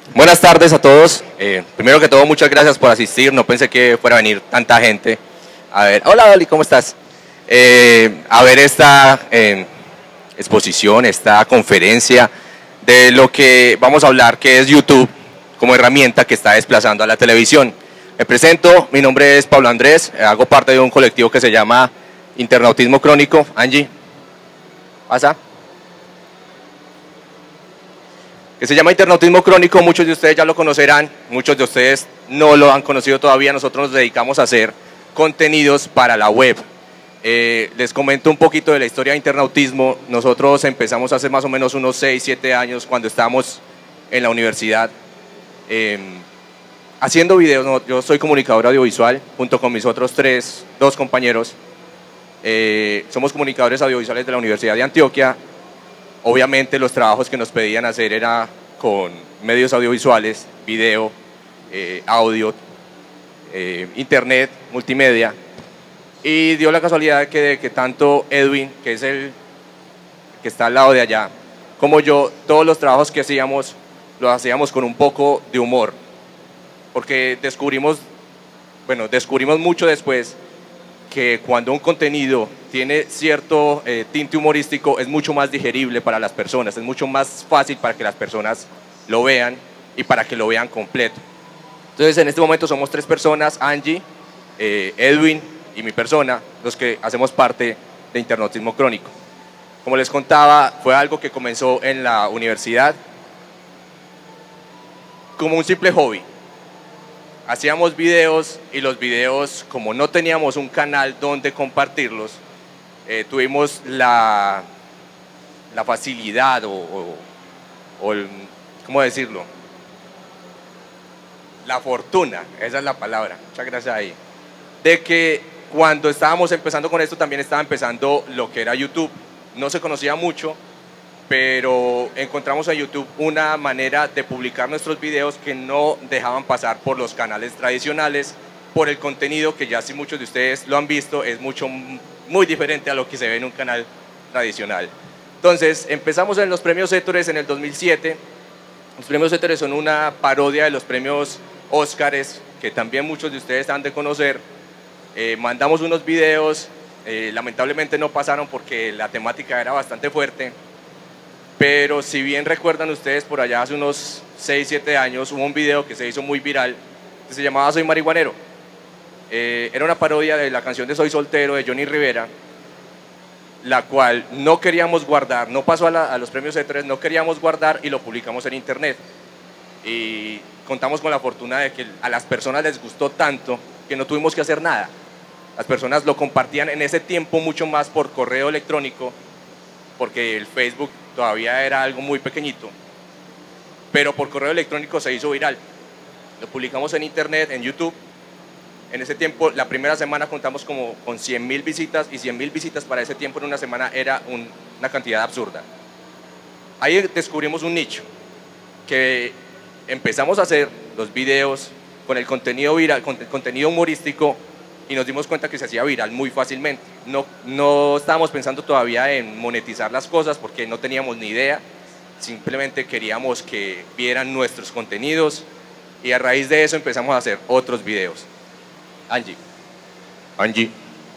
Buenas tardes a todos. Primero que todo, muchas gracias por asistir. No pensé que fuera a venir tanta gente. A ver, hola Dolly, ¿cómo estás? A ver esta exposición, esta conferencia de lo que vamos a hablar, que es YouTube como herramienta que está desplazando a la televisión. Me presento, mi nombre es Pablo Andrés, hago parte de un colectivo que se llama Internautismo Crónico. Angie, ¿pasa? Que se llama Internautismo Crónico, muchos de ustedes ya lo conocerán, muchos de ustedes no lo han conocido todavía. Nosotros nos dedicamos a hacer contenidos para la web. Les comento un poquito de la historia de internautismo. Nosotros empezamos hace más o menos unos 6, 7 años cuando estábamos en la universidad haciendo videos. No, yo soy comunicador audiovisual junto con mis otros dos compañeros. Somos comunicadores audiovisuales de la Universidad de Antioquia. Obviamente los trabajos que nos pedían hacer era con medios audiovisuales, video, audio, internet, multimedia, y dio la casualidad de que tanto Edwin, que es el que está al lado de allá, como yo, todos los trabajos que hacíamos, los hacíamos con un poco de humor, porque descubrimos mucho después que cuando un contenido tiene cierto tinte humorístico es mucho más digerible para las personas, es mucho más fácil para que las personas lo vean y para que lo vean completo. Entonces en este momento somos 3 personas, Angie, Edwin y mi persona, los que hacemos parte de Internautismo Crónico. Como les contaba, fue algo que comenzó en la universidad como un simple hobby. Hacíamos videos y los videos, como no teníamos un canal donde compartirlos, tuvimos la facilidad ¿cómo decirlo? La fortuna, esa es la palabra, muchas gracias ahí, de que cuando estábamos empezando con esto también estaba empezando lo que era YouTube. No se conocía mucho, pero encontramos en YouTube una manera de publicar nuestros videos que no dejaban pasar por los canales tradicionales, por el contenido que ya si muchos de ustedes lo han visto, es muy diferente a lo que se ve en un canal tradicional. Entonces empezamos en los premios Ettores en el 2007. Los premios Ettores son una parodia de los premios Óscares, que también muchos de ustedes han de conocer. Mandamos unos videos, lamentablemente no pasaron porque la temática era bastante fuerte. Pero si bien recuerdan ustedes, por allá hace unos 6, 7 años hubo un video que se hizo muy viral que se llamaba Soy Marihuanero. Era una parodia de la canción de Soy Soltero de Johnny Rivera, la cual no queríamos guardar, no pasó a los premios E3, no queríamos guardar y lo publicamos en internet. Y contamos con la fortuna de que a las personas les gustó tanto que no tuvimos que hacer nada. Las personas lo compartían en ese tiempo mucho más por correo electrónico, porque el Facebook todavía era algo muy pequeñito, pero por correo electrónico se hizo viral. Lo publicamos en internet, en YouTube. En ese tiempo, la primera semana contamos como con 100.000 visitas, y 100.000 visitas para ese tiempo en una semana era una cantidad absurda. Ahí descubrimos un nicho, que empezamos a hacer los videos con el contenido viral, con el contenido humorístico, y nos dimos cuenta que se hacía viral muy fácilmente. No estábamos pensando todavía en monetizar las cosas porque no teníamos ni idea, simplemente queríamos que vieran nuestros contenidos, y a raíz de eso empezamos a hacer otros videos. Angie.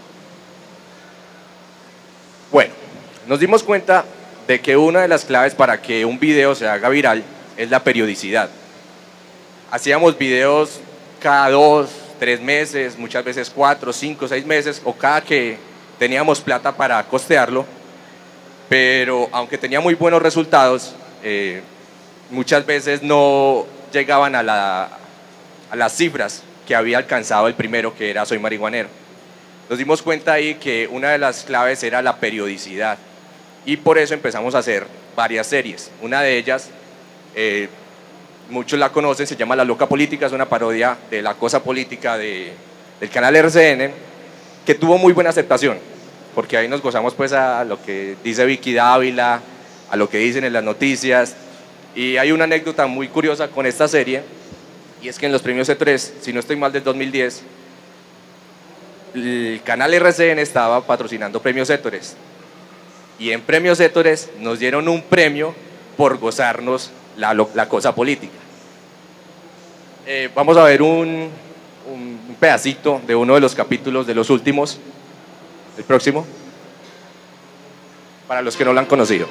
Bueno, nos dimos cuenta de que una de las claves para que un video se haga viral es la periodicidad. Hacíamos videos cada 2, 3 meses, muchas veces 4, 5, 6 meses, o cada que teníamos plata para costearlo, pero aunque tenía muy buenos resultados, muchas veces no llegaban a las cifras que había alcanzado el primero, que era Soy Marihuanero. Nos dimos cuenta ahí que una de las claves era la periodicidad, y por eso empezamos a hacer varias series. Una de ellas, muchos la conocen, se llama La Loca Política, es una parodia de la cosa política del canal RCN, que tuvo muy buena aceptación, porque ahí nos gozamos pues a lo que dice Vicky Dávila, a lo que dicen en las noticias. Y hay una anécdota muy curiosa con esta serie, y es que en los premios E3, si no estoy mal, del 2010, el canal RCN estaba patrocinando premios Ettores, y en premios Ettores nos dieron un premio por gozarnos la cosa política. Vamos a ver un pedacito de uno de los capítulos de los últimos, el próximo, para los que no lo han conocido.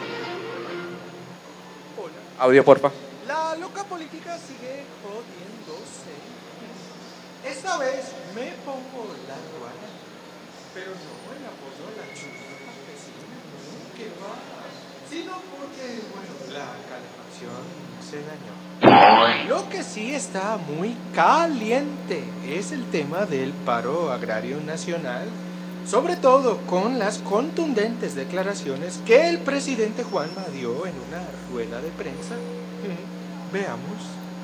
Hola. Audio, porfa. La loca política sigue jodiéndose. Esta vez me pongo la ruana, pero no en apoyo a la chusma campesina, no, que va, sino porque, bueno, la calefacción se dañó. Lo que sí está muy caliente es el tema del paro agrario nacional, sobre todo con las contundentes declaraciones que el presidente Juanma dio en una rueda de prensa. Veamos.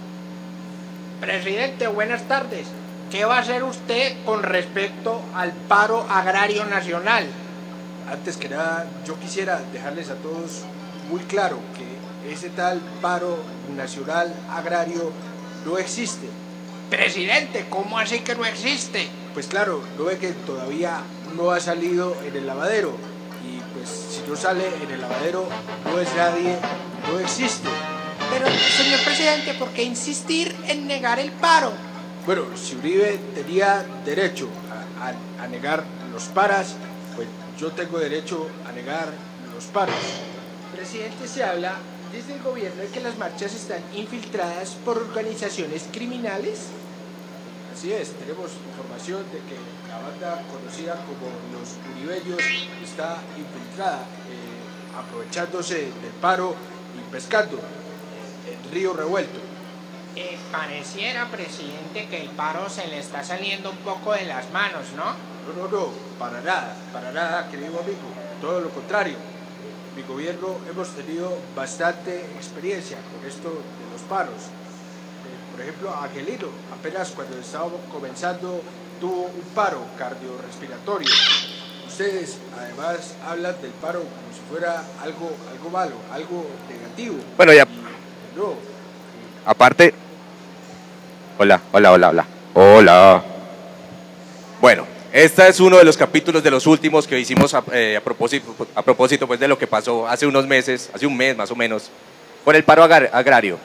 Presidente, buenas tardes. ¿Qué va a hacer usted con respecto al paro agrario nacional? Antes que nada, yo quisiera dejarles a todos muy claro que ese tal paro nacional agrario no existe. Presidente, ¿cómo así que no existe? Pues claro, no ve que todavía no ha salido en el lavadero. Y pues si no sale en el lavadero, no es nadie, no existe. Pero, señor presidente, ¿por qué insistir en negar el paro? Bueno, si Uribe tenía derecho a negar los paras, pues yo tengo derecho a negar los paros. Presidente, se habla desde el gobierno de que las marchas están infiltradas por organizaciones criminales. Así es, tenemos información de que la banda conocida como los Uribellos está infiltrada, aprovechándose del paro y pescando el río revuelto. Pareciera, presidente, que el paro se le está saliendo un poco de las manos, ¿no? No, para nada, querido amigo, todo lo contrario. Mi gobierno hemos tenido bastante experiencia con esto de los paros. Por ejemplo, Angelino, apenas cuando estábamos comenzando, tuvo un paro cardiorrespiratorio. Ustedes, además, hablan del paro como si fuera algo malo, algo negativo. Bueno, ya. No. Aparte. Hola. Hola. Bueno, este es uno de los capítulos de los últimos que hicimos a propósito pues, de lo que pasó hace unos meses, hace un mes más o menos, con el paro agrario.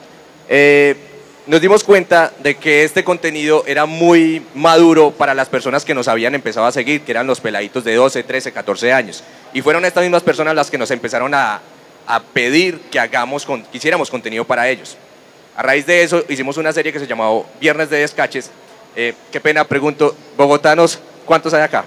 Nos dimos cuenta de que este contenido era muy maduro para las personas que nos habían empezado a seguir, que eran los peladitos de 12, 13, 14 años. Y fueron estas mismas personas las que nos empezaron a pedir que hiciéramos contenido para ellos. A raíz de eso hicimos una serie que se llamó Viernes de Descaches. Qué pena, pregunto, bogotanos, ¿cuántos hay acá?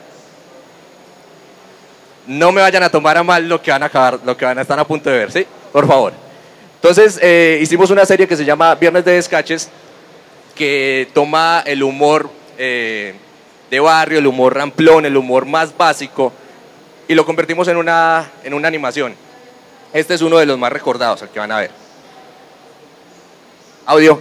No me vayan a tomar a mal lo que van a estar a punto de ver, ¿sí? Por favor. Entonces hicimos una serie que se llama Viernes de Descaches, que toma el humor de barrio, el humor ramplón, el humor más básico, y lo convertimos en una animación. Este es uno de los más recordados, el que van a ver. Audio.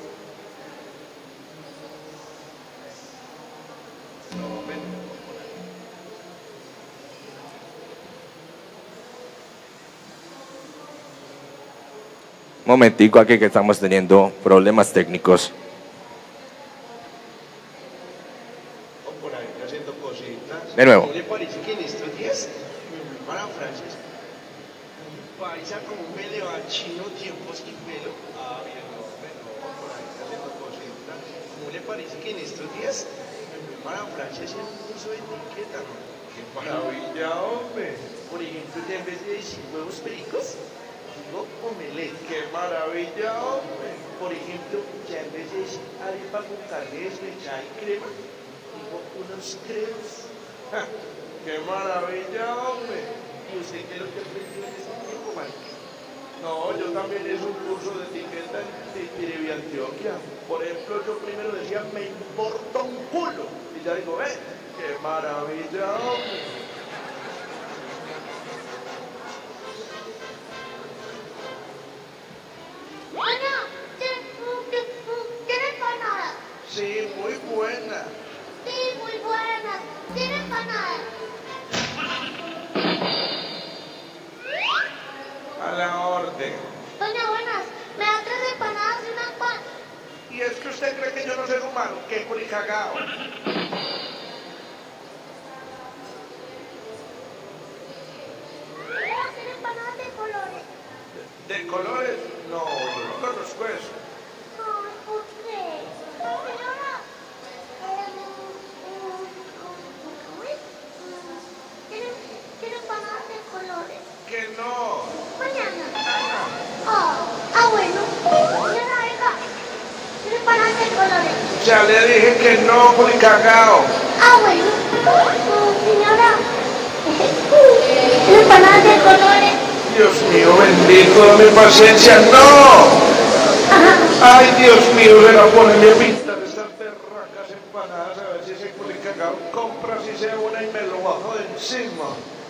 Momentico aquí que estamos teniendo problemas técnicos. Por ahí haciendo cositas. De nuevo. ¿No le parece que en estos días para Francis paisa como un melevachino tiempos sin pelo? Bien, no, por ahí haciendo cositas. ¿No le parece que en estos días para Francis es un curso de etiqueta, no? ¡Qué maravilla, hombre! Por ejemplo, ya en vez de decir huevos pericos, digo omelette. ¡Qué maravilla, hombre! Por ejemplo, ya en vez de decir arepa con carne desmechada y crema, digo unos credos. ¡Ja! ¡Qué maravilla, hombre! ¿Y usted qué es lo que aprendió en ese tiempo, Mike? No, yo también hice un curso de etiqueta en Tiribi, Antioquia. Por ejemplo, yo primero decía, me importa un culo. Y ya digo, ¡qué maravilla, hombre! ¿Tiene empanada? Sí, muy buena. Sí, muy buena. ¿Tiene empanada? A la orden. Doña Buenas, me da 3 empanadas y una pan. Y es que usted cree que yo no soy humano, que culicagao. ¿Tiene empanadas de colores? ¿De colores? No, yo no conozco eso. Ay, ¿por qué? de colores. Ya le dije que no, culicagao. Ah, bueno. Señora. Empanadas de colores. Dios mío, bendito, dame paciencia. ¡No! Ay, Dios mío, se la ponerle pinta de estas berracas empanadas, a ver si ese culicagao compra si sea una y me lo bajo de encima.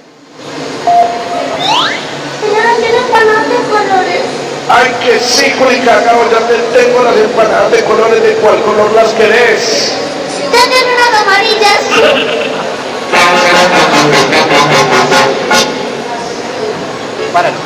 Señora, ¿tiene empanadas de colores? Ay, que sí, culicagao, ya te tengo las empanadas de colores. ¿De cuál color las querés? Ya tiene unas amarillas. Páralo.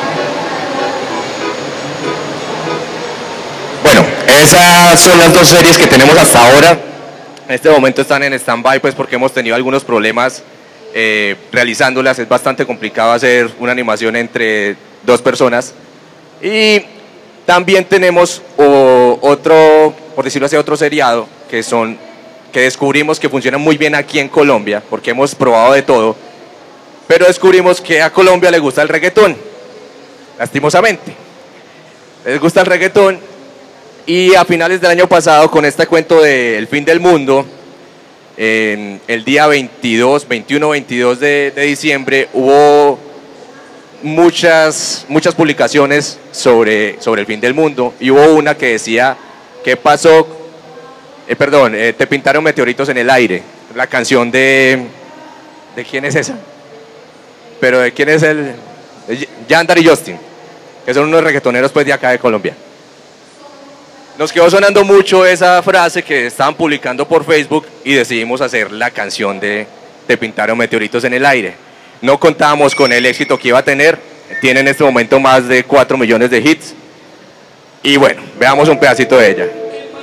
Bueno, esas son las dos series que tenemos hasta ahora. En este momento están en stand-by, pues porque hemos tenido algunos problemas realizándolas. Es bastante complicado hacer una animación entre dos personas. Y también tenemos otro, por decirlo así, otro seriado que descubrimos que funcionan muy bien aquí en Colombia, porque hemos probado de todo, pero descubrimos que a Colombia le gusta el reggaetón, lastimosamente. Les gusta el reggaetón y a finales del año pasado, con este cuento del fin del mundo, el día 21-22 de diciembre, hubo muchas publicaciones sobre el fin del mundo, y hubo una que decía: ¿qué pasó? Te pintaron meteoritos en el aire. La canción ¿de quién es esa? Pero ¿de quién es de Yandar y Justin, que son unos reggaetoneros pues de acá de Colombia. Nos quedó sonando mucho esa frase que estaban publicando por Facebook y decidimos hacer la canción de Te pintaron meteoritos en el aire. No contábamos con el éxito que iba a tener. Tiene en este momento más de 4 millones de hits. Y bueno, veamos un pedacito de ella.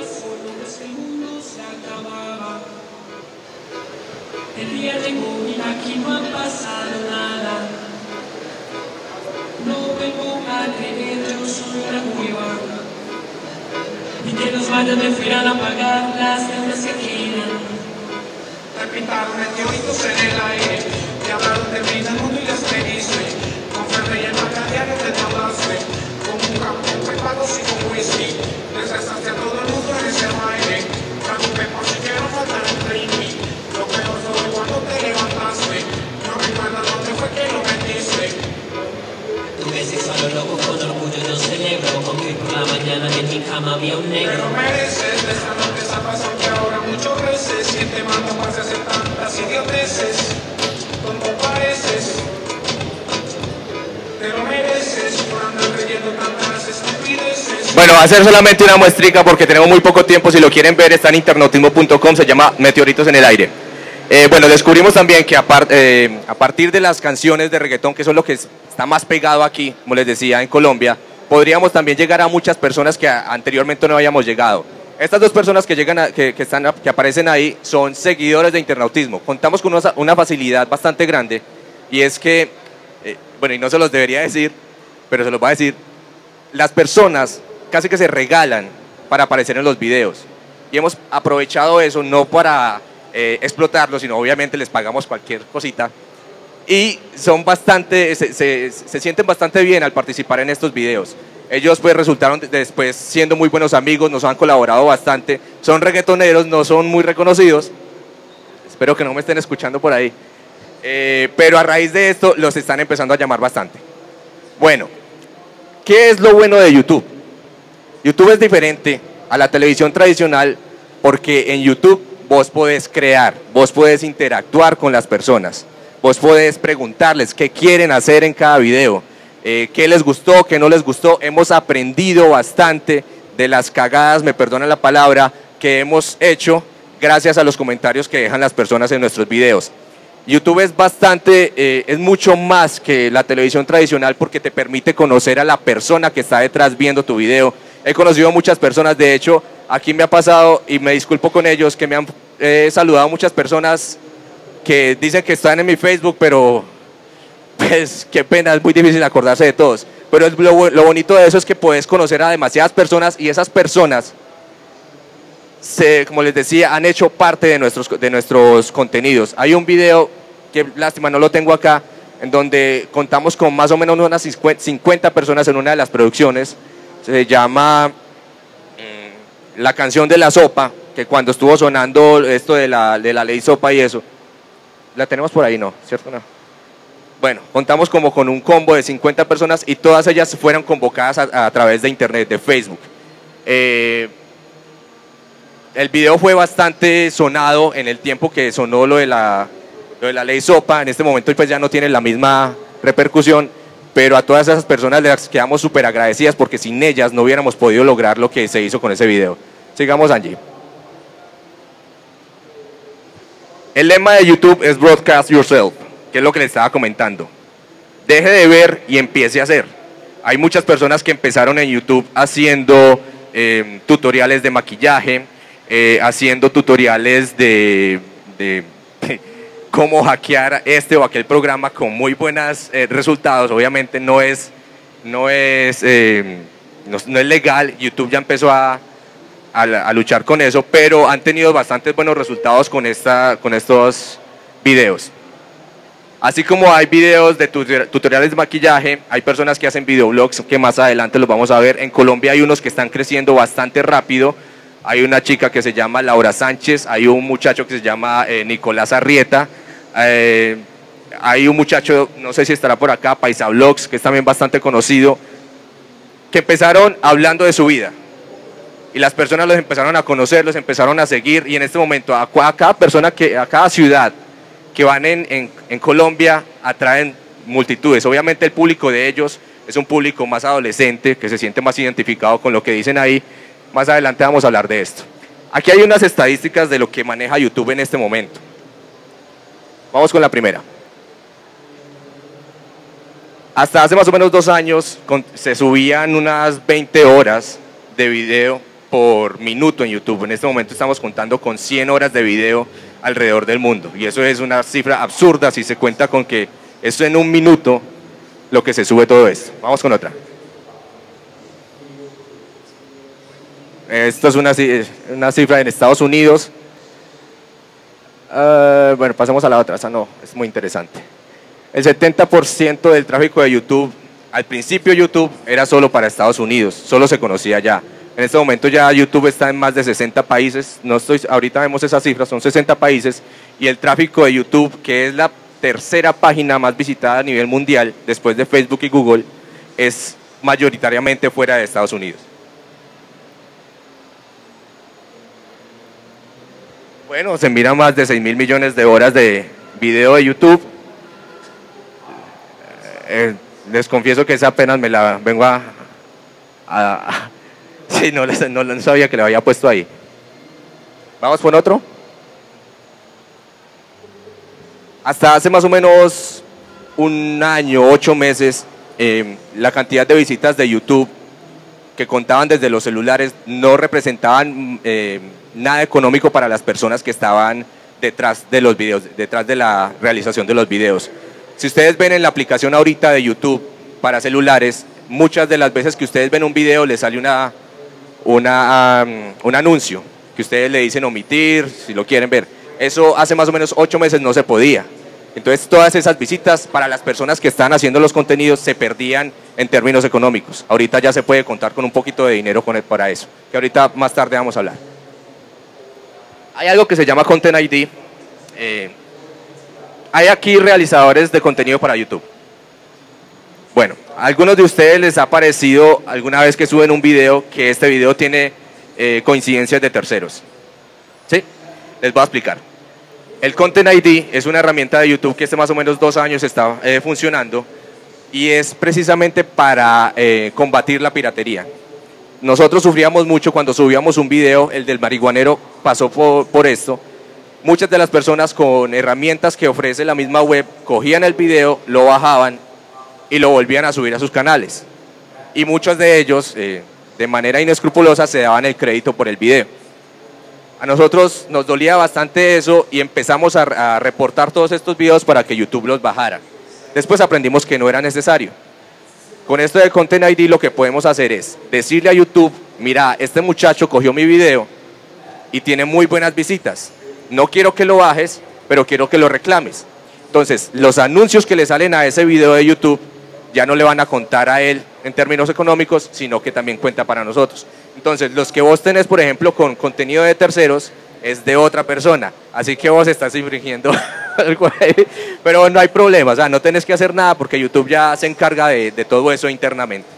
El día de hoy aquí no ha pasado nada. No vengo a creer, yo soy una cueva. Y que los mayas me fueran a pagar las deudas que quedan. Te pintaron meteoritos en el aire, te hablaron del fin del mundo y les pediste. Con Ferrey en la diario te tardaste, con un campeón preparos y con whisky. Les restaste a todo el mundo en ese baile. Preocupé por si quiero faltar el drinking. Lo peor fue cuando te levantaste. No recuerdas dónde fue que lo metiste. Tuve sexo a lo loco con orgullo, yo celebro. Aunque por la mañana en mi cama había un negro. Pero mereces de esta noche esa pasión que ahora muchos veces. ¿Quién te manda para hacer tantas idioteces? Tonto pareces. Te lo mereces por andar creyendo tantas estupideces. Bueno, va a ser solamente una muestrica porque tenemos muy poco tiempo. Si lo quieren ver, está en internautismo.com, se llama Meteoritos en el aire. Bueno, descubrimos también que a partir de las canciones de reggaetón, que eso es lo que está más pegado aquí, como les decía, en Colombia, podríamos también llegar a muchas personas que anteriormente no habíamos llegado. Estas dos personas que aparecen ahí son seguidores de internautismo. Contamos con una facilidad bastante grande, y es que, bueno, y no se los debería decir, pero se los voy a decir, las personas casi que se regalan para aparecer en los videos. Y hemos aprovechado eso no para explotarlo, sino obviamente les pagamos cualquier cosita. Y son se sienten bastante bien al participar en estos videos. Ellos pues resultaron después siendo muy buenos amigos, nos han colaborado bastante. Son reggaetoneros, no son muy reconocidos. Espero que no me estén escuchando por ahí. Pero a raíz de esto los están empezando a llamar bastante. Bueno, ¿qué es lo bueno de YouTube? YouTube es diferente a la televisión tradicional porque en YouTube vos podés crear, vos podés interactuar con las personas, vos podés preguntarles qué quieren hacer en cada video, qué les gustó, qué no les gustó. Hemos aprendido bastante de las cagadas, me perdonan la palabra, que hemos hecho gracias a los comentarios que dejan las personas en nuestros videos. YouTube es mucho más que la televisión tradicional porque te permite conocer a la persona que está detrás viendo tu video. He conocido a muchas personas, de hecho, aquí me ha pasado, y me disculpo con ellos, que me han saludado muchas personas que dicen que están en mi Facebook, pero pues qué pena, es muy difícil acordarse de todos. Pero lo bonito de eso es que puedes conocer a demasiadas personas, y esas personas, como les decía, han hecho parte de nuestros contenidos. Hay un video, que lástima no lo tengo acá, en donde contamos con más o menos unas 50 personas en una de las producciones. Se llama la canción de la sopa, que cuando estuvo sonando esto de la ley sopa y eso, la tenemos por ahí, ¿no? ¿Cierto? No. Bueno, contamos como con un combo de 50 personas y todas ellas fueron convocadas a través de internet, de Facebook. El video fue bastante sonado en el tiempo que sonó lo de la ley sopa. En este momento pues ya no tiene la misma repercusión, pero a todas esas personas les quedamos súper agradecidas porque sin ellas no hubiéramos podido lograr lo que se hizo con ese video. Sigamos, Angie. El lema de YouTube es Broadcast Yourself, que es lo que les estaba comentando. Deje de ver y empiece a hacer. Hay muchas personas que empezaron en YouTube haciendo tutoriales de maquillaje, haciendo tutoriales de cómo hackear este o aquel programa con muy buenos resultados. Obviamente no es legal. YouTube ya empezó a luchar con eso, pero han tenido bastantes buenos resultados con estos videos. Así como hay videos de tutoriales de maquillaje, hay personas que hacen videoblogs que más adelante los vamos a ver. En Colombia hay unos que están creciendo bastante rápido. Hay una chica que se llama Laura Sánchez, hay un muchacho que se llama Nicolás Arrieta, hay un muchacho, no sé si estará por acá, Paisa Vlogs, que es también bastante conocido, que empezaron hablando de su vida. Y las personas los empezaron a conocer, los empezaron a seguir, y en este momento a cada persona, a cada ciudad que van en Colombia atraen multitudes. Obviamente el público de ellos es un público más adolescente, que se siente más identificado con lo que dicen ahí. Más adelante vamos a hablar de esto. Aquí hay unas estadísticas de lo que maneja YouTube en este momento. Vamos con la primera. Hasta hace más o menos 2 años se subían unas 20 horas de video por minuto en YouTube. En este momento estamos contando con 100 horas de video alrededor del mundo. Y eso es una cifra absurda si se cuenta con que eso en un minuto lo que se sube todo esto. Vamos con otra. Esto es una cifra en Estados Unidos. Bueno, pasemos a la otra. Esa no, es muy interesante. El 70% del tráfico de YouTube, al principio YouTube era solo para Estados Unidos, solo se conocía allá. En este momento ya YouTube está en más de 60 países, ahorita vemos esas cifras, son 60 países, y el tráfico de YouTube, que es la tercera página más visitada a nivel mundial, después de Facebook y Google, es mayoritariamente fuera de Estados Unidos. Bueno, se miran más de 6.000 millones de horas de video de YouTube. Les confieso que esa apenas me la vengo sí, no sabía que le había puesto ahí. Vamos con otro. Hasta hace más o menos 1 año, 8 meses, la cantidad de visitas de YouTube que contaban desde los celulares no representaban nada económico para las personas que estaban detrás de los videos, detrás de la realización de los videos. Si ustedes ven en la aplicación ahorita de YouTube para celulares, muchas de las veces que ustedes ven un video les sale un anuncio que ustedes le dicen omitir, si lo quieren ver. Eso hace más o menos 8 meses no se podía. Entonces todas esas visitas para las personas que están haciendo los contenidos se perdían en términos económicos. Ahorita ya se puede contar con un poquito de dinero para eso, que ahorita más tarde vamos a hablar. Hay algo que se llama Content ID. Hay aquí realizadores de contenido para YouTube. Bueno, a algunos de ustedes les ha parecido alguna vez que suben un video que este video tiene coincidencias de terceros. ¿Sí? Les voy a explicar. El Content ID es una herramienta de YouTube que hace más o menos 2 años está funcionando y es precisamente para combatir la piratería. Nosotros sufríamos mucho cuando subíamos un video, el del marihuanero pasó por esto. Muchas de las personas con herramientas que ofrece la misma web cogían el video, lo bajaban y lo volvían a subir a sus canales. Y muchos de ellos, de manera inescrupulosa, se daban el crédito por el video. A nosotros nos dolía bastante eso y empezamos a reportar todos estos videos para que YouTube los bajara. Después aprendimos que no era necesario. Con esto de Content ID lo que podemos hacer es decirle a YouTube, mira, este muchacho cogió mi video y tiene muy buenas visitas. No quiero que lo bajes, pero quiero que lo reclames. Entonces, los anuncios que le salen a ese video de YouTube ya no le van a contar a él en términos económicos, sino que también cuenta para nosotros. Entonces, los que vos tenés, por ejemplo, con contenido de terceros, es de otra persona, así que vos estás infringiendo algo ahí, pero no hay problema, o sea, no tenés que hacer nada porque YouTube ya se encarga de todo eso internamente.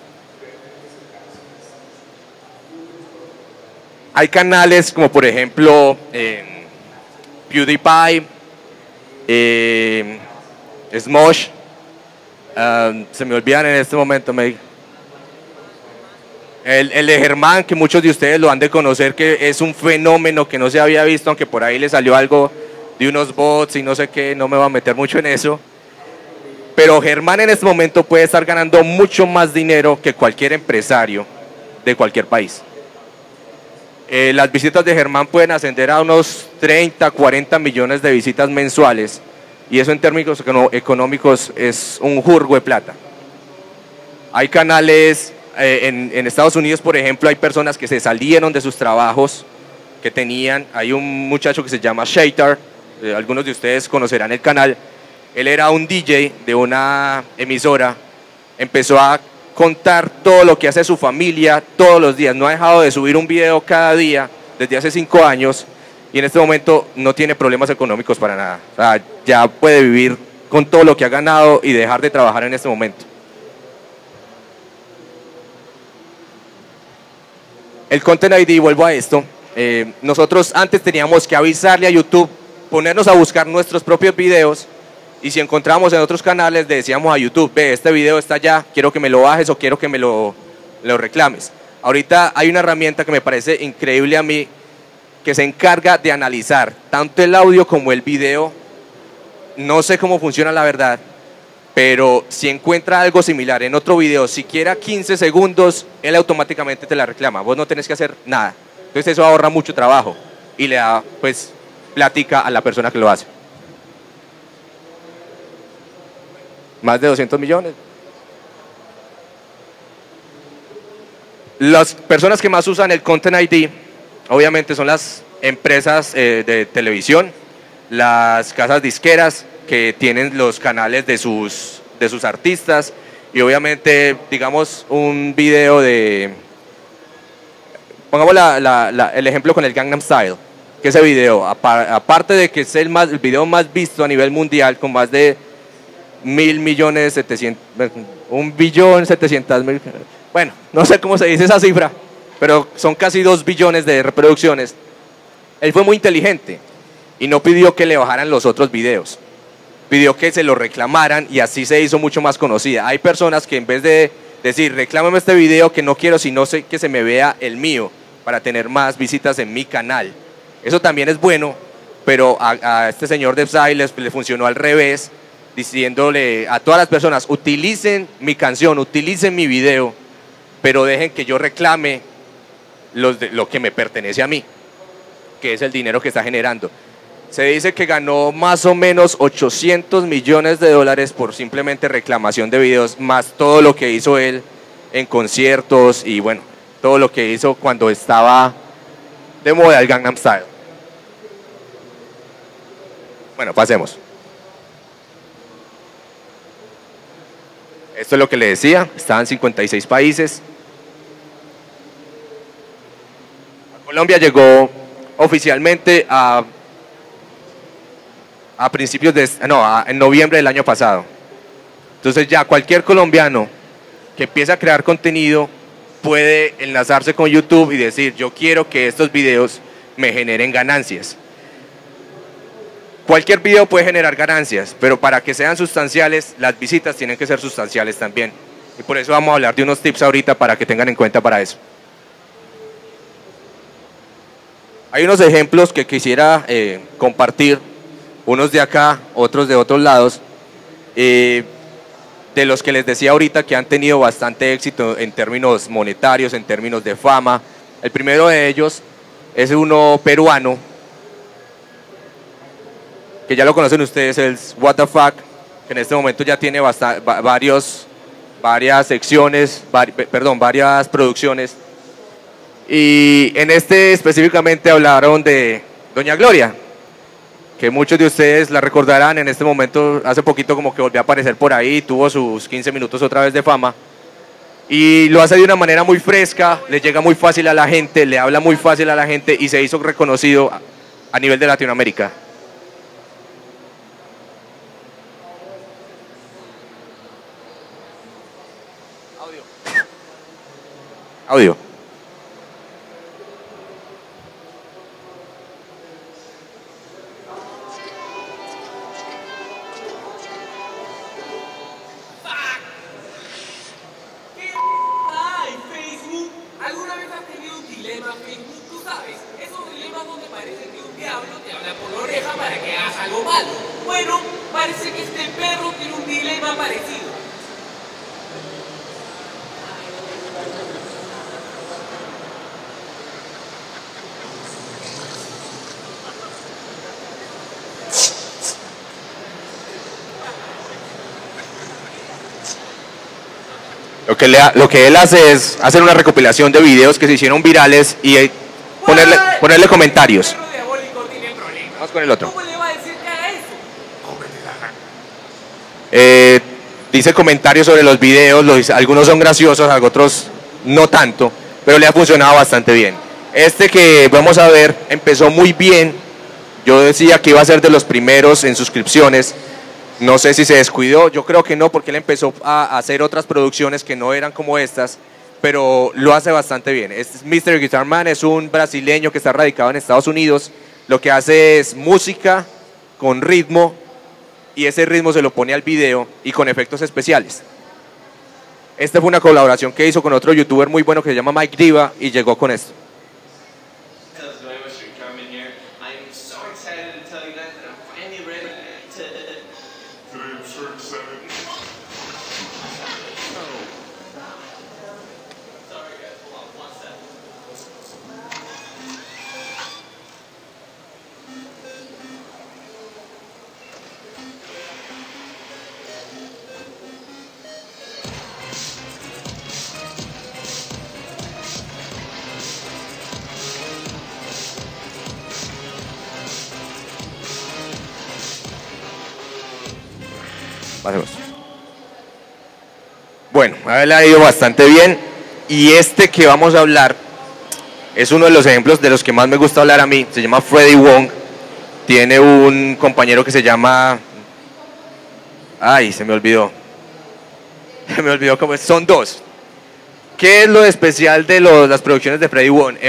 Hay canales como por ejemplo PewDiePie, Smosh, se me olvidan en este momento, el de Germán, que muchos de ustedes lo han de conocer, que es un fenómeno que no se había visto, aunque por ahí le salió algo de unos bots y no sé qué, no me voy a meter mucho en eso. Pero Germán en este momento puede estar ganando mucho más dinero que cualquier empresario de cualquier país. Las visitas de Germán pueden ascender a unos 30, 40 millones de visitas mensuales, y eso en términos económicos es un jurgo de plata. Hay canales, en Estados Unidos, por ejemplo, hay personas que se salieron de sus trabajos que tenían. Hay un muchacho que se llama Shaitar, algunos de ustedes conocerán el canal. Él era un DJ de una emisora, empezó a contar todo lo que hace su familia todos los días, no ha dejado de subir un video cada día desde hace 5 años, y en este momento no tiene problemas económicos para nada. O sea, ya puede vivir con todo lo que ha ganado y dejar de trabajar en este momento. El Content ID, vuelvo a esto, nosotros antes teníamos que avisarle a YouTube, ponernos a buscar nuestros propios videos, y si encontramos en otros canales le decíamos a YouTube, ve, este video está allá, quiero que me lo bajes o quiero que me lo reclames. Ahorita hay una herramienta que me parece increíble a mí, que se encarga de analizar tanto el audio como el video. No sé cómo funciona la verdad, pero si encuentra algo similar en otro video, siquiera 15 segundos, él automáticamente te la reclama. Vos no tenés que hacer nada. Entonces eso ahorra mucho trabajo y le da, pues, plática a la persona que lo hace. Más de 200 millones. Las personas que más usan el Content ID, obviamente, son las empresas de televisión, las casas disqueras que tienen los canales de sus artistas, y obviamente, digamos, un video de, pongamos el ejemplo con el Gangnam Style, que ese video, aparte de que es el video más visto a nivel mundial, con más de 1.700.000, bueno, no sé cómo se dice esa cifra, pero son casi 2 billones de reproducciones. Él fue muy inteligente y no pidió que le bajaran los otros videos, pidió que se lo reclamaran, y así se hizo mucho más conocida. Hay personas que en vez de decir, reclámame este video que no quiero, sino que se me vea el mío para tener más visitas en mi canal. Eso también es bueno, pero a este señor de Psy le funcionó al revés, diciéndole a todas las personas, utilicen mi canción, utilicen mi video, pero dejen que yo reclame lo que me pertenece a mí, que es el dinero que está generando. Se dice que ganó más o menos 800 millones de dólares por simplemente reclamación de videos, más todo lo que hizo él en conciertos y bueno, todo lo que hizo cuando estaba de moda el Gangnam Style. Bueno, pasemos. Esto es lo que le decía, estaban 56 países. Colombia llegó oficialmente en noviembre del año pasado. Entonces ya cualquier colombiano que empiece a crear contenido puede enlazarse con YouTube y decir, yo quiero que estos videos me generen ganancias. Cualquier video puede generar ganancias, pero para que sean sustanciales, las visitas tienen que ser sustanciales también. Y por eso vamos a hablar de unos tips ahorita para que tengan en cuenta para eso. Hay unos ejemplos que quisiera compartir, unos de acá, otros de otros lados, de los que les decía ahorita que han tenido bastante éxito en términos monetarios, en términos de fama. El primero de ellos es uno peruano, que ya lo conocen ustedes, es What the Fuck, que en este momento ya tiene varias secciones, varias producciones. Y en este específicamente hablaron de Doña Gloria, que muchos de ustedes la recordarán. En este momento, hace poquito como que volvió a aparecer por ahí, tuvo sus 15 minutos otra vez de fama. Y lo hace de una manera muy fresca, le llega muy fácil a la gente, le habla muy fácil a la gente y se hizo reconocido a nivel de Latinoamérica. Audio. ¡Ay, Facebook! ¿Alguna vez has tenido un dilema, Facebook? Tú sabes, esos dilemas donde parece que un diablo te habla por la oreja para que hagas algo malo. Bueno, parece que este perro tiene un dilema parecido. Lo que él hace es hacer una recopilación de videos que se hicieron virales y ponerle comentarios. El perro diabólico tiene problemas. Vamos con el otro. ¿Cómo le va a decir que haga eso? Dice comentarios sobre los videos, algunos son graciosos, otros no tanto, pero le ha funcionado bastante bien. Este que vamos a ver empezó muy bien, yo decía que iba a ser de los primeros en suscripciones, no sé si se descuidó, yo creo que no, porque él empezó a hacer otras producciones que no eran como estas, pero lo hace bastante bien. Este es Mr. Guitar Man, es un brasileño que está radicado en Estados Unidos, lo que hace es música con ritmo, y ese ritmo se lo pone al video y con efectos especiales. Esta fue una colaboración que hizo con otro youtuber muy bueno que se llama Mike Diva y llegó con esto. Pasemos. Bueno, a él le ha ido bastante bien y este que vamos a hablar es uno de los ejemplos de los que más me gusta hablar a mí. Se llama Freddy Wong, tiene un compañero que se llama... Ay, se me olvidó cómo es. Son dos. ¿Qué es lo especial de las producciones de Freddy Wong?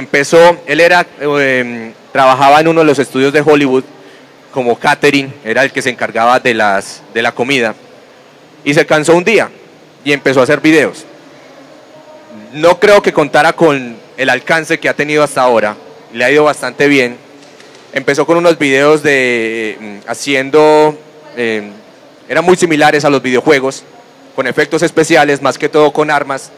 Él trabajaba en uno de los estudios de Hollywood como catering, era el que se encargaba de la comida, y se cansó un día y empezó a hacer videos. No creo que contara con el alcance que ha tenido hasta ahora, le ha ido bastante bien. Empezó con unos videos eran muy similares a los videojuegos, con efectos especiales, más que todo con armas,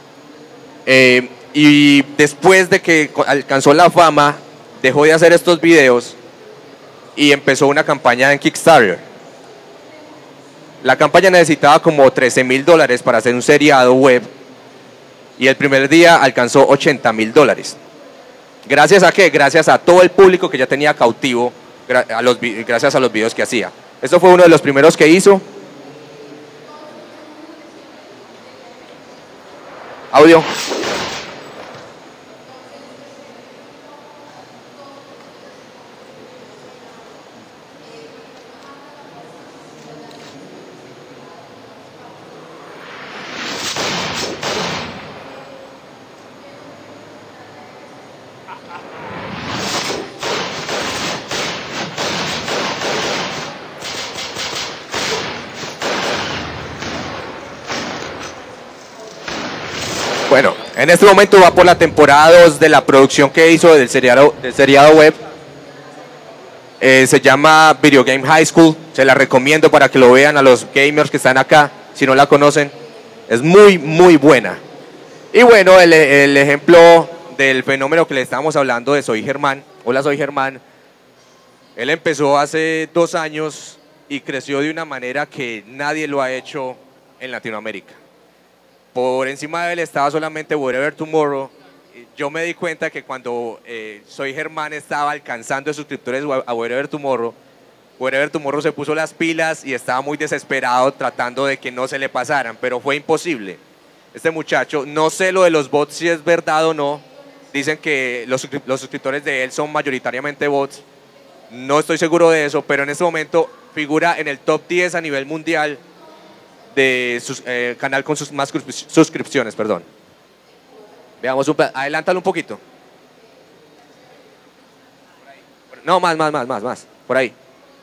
y después de que alcanzó la fama, dejó de hacer estos videos y empezó una campaña en Kickstarter. La campaña necesitaba como $13,000 para hacer un seriado web y el primer día alcanzó $80,000. ¿Gracias a qué? Gracias a todo el público que ya tenía cautivo, gracias a los videos que hacía. Esto fue uno de los primeros que hizo. Audio. Bueno, en este momento va por la temporada 2 de la producción que hizo del seriado web. Se llama Video Game High School. Se la recomiendo para que lo vean a los gamers que están acá, si no la conocen. Es muy, muy buena. Y bueno, el ejemplo del fenómeno que le estábamos hablando de Soy Germán. Hola, soy Germán. Él empezó hace 2 años y creció de una manera que nadie lo ha hecho en Latinoamérica. Por encima de él estaba solamente Whatever Tomorrow. Yo me di cuenta que cuando Soy Germán estaba alcanzando suscriptores a Whatever Tomorrow se puso las pilas y estaba muy desesperado tratando de que no se le pasaran, pero fue imposible. este muchacho. No sé lo de los bots si es verdad o no. Dicen que los suscriptores de él son mayoritariamente bots. No estoy seguro de eso, pero en este momento figura en el top 10 a nivel mundial de canal con más suscripciones, perdón. Veamos, adelántalo un poquito. No, más, por ahí.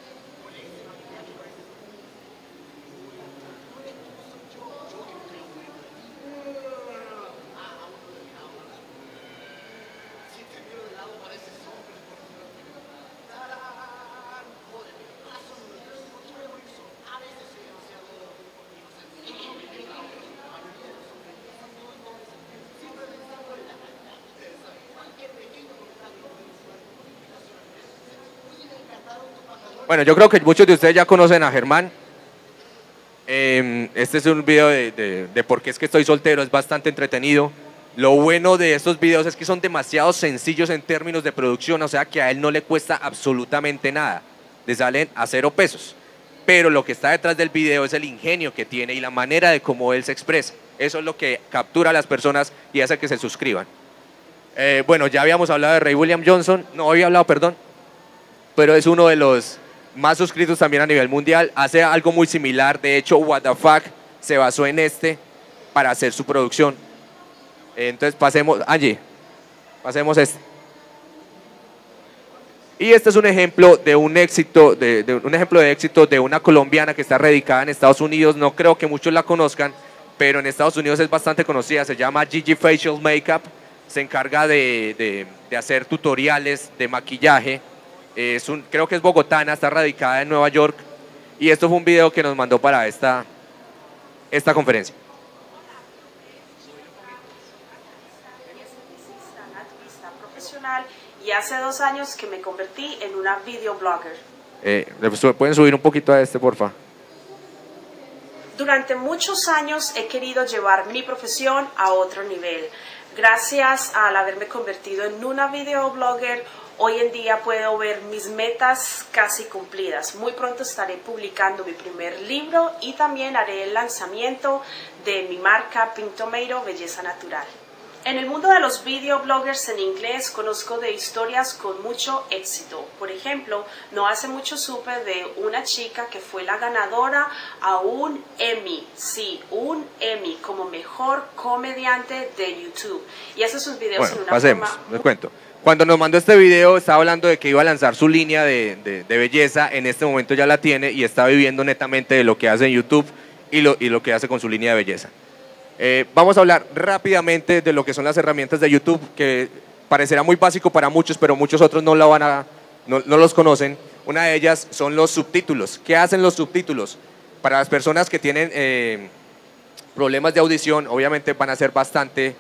Bueno, yo creo que muchos de ustedes ya conocen a Germán. Este es un video de por qué es que estoy soltero, es bastante entretenido. Lo bueno de estos videos es que son demasiado sencillos en términos de producción, o sea que a él no le cuesta absolutamente nada. Le salen a 0 pesos. Pero lo que está detrás del video es el ingenio que tiene y la manera de cómo él se expresa. Eso es lo que captura a las personas y hace que se suscriban. Bueno, ya habíamos hablado de Ray William Johnson, no había hablado, perdón, pero es uno de los más suscritos también a nivel mundial. Hace algo muy similar, de hecho What the Fuck se basó en este para hacer su producción. Entonces pasemos, Angie, pasemos este. Y este es un ejemplo de un éxito, un ejemplo de éxito de una colombiana que está radicada en Estados Unidos. No creo que muchos la conozcan, pero en Estados Unidos es bastante conocida. Se llama Gigi Facial Makeup. Se encarga de hacer tutoriales de maquillaje. Creo que es bogotana, está radicada en Nueva York. Y esto fue un video que nos mandó para esta conferencia. Profesional, y hace 2 años que me convertí en una videoblogger. ¿Pueden subir un poquito a este, porfa? Durante muchos años he querido llevar mi profesión a otro nivel. Gracias al haberme convertido en una videoblogger, hoy en día puedo ver mis metas casi cumplidas. Muy pronto estaré publicando mi primer libro y también haré el lanzamiento de mi marca Pink Tomato Belleza Natural. En el mundo de los videobloggers en inglés conozco de historias con mucho éxito. Por ejemplo, no hace mucho supe de una chica que fue la ganadora a un Emmy, sí, un Emmy como mejor comediante de YouTube. Y hace sus videos en una pasemos, forma... les cuento. Cuando nos mandó este video estaba hablando de que iba a lanzar su línea de belleza. En este momento ya la tiene y está viviendo netamente de lo que hace en YouTube y lo que hace con su línea de belleza. Vamos a hablar rápidamente de lo que son las herramientas de YouTube, que parecerá muy básico para muchos, pero muchos otros no los conocen. Una de ellas son los subtítulos. ¿Qué hacen los subtítulos? Para las personas que tienen problemas de audición, obviamente van a ser bastante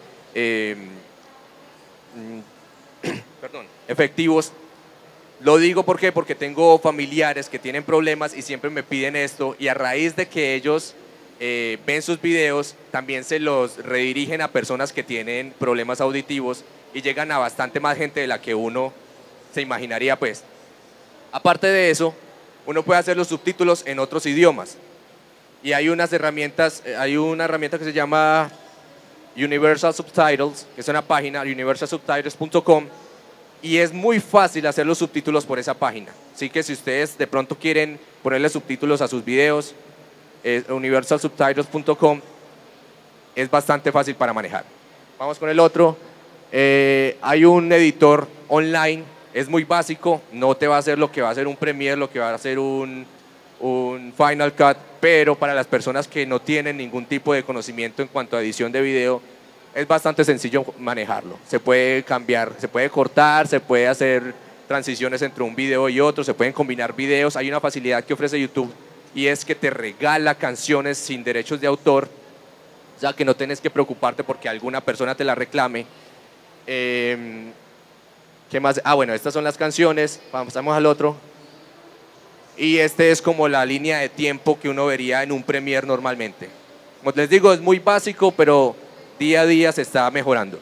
efectivos. Lo digo porque tengo familiares que tienen problemas y siempre me piden esto, y a raíz de que ellos ven sus videos, también se los redirigen a personas que tienen problemas auditivos y llegan a bastante más gente de la que uno se imaginaría, pues. Aparte de eso, uno puede hacer los subtítulos en otros idiomas y hay unas herramientas, hay una herramienta que se llama Universal Subtitles, que es una página, universalsubtitles.com, y es muy fácil hacer los subtítulos por esa página. Así que si ustedes de pronto quieren ponerle subtítulos a sus videos, universalsubtitles.com, es bastante fácil para manejar. Vamos con el otro. Hay un editor online, es muy básico, no te va a hacer lo que va a hacer un Premiere, lo que va a hacer un Final Cut, pero para las personas que no tienen ningún tipo de conocimiento en cuanto a edición de video, es bastante sencillo manejarlo. Se puede cambiar, se puede cortar, se puede hacer transiciones entre un video y otro, se pueden combinar videos. Hay una facilidad que ofrece YouTube y es que te regala canciones sin derechos de autor, o sea que no tienes que preocuparte porque alguna persona te la reclame. ¿Qué más? Bueno, estas son las canciones. Pasamos al otro. Y este es como la línea de tiempo que uno vería en un Premiere normalmente. Como les digo, es muy básico, pero día a día se está mejorando.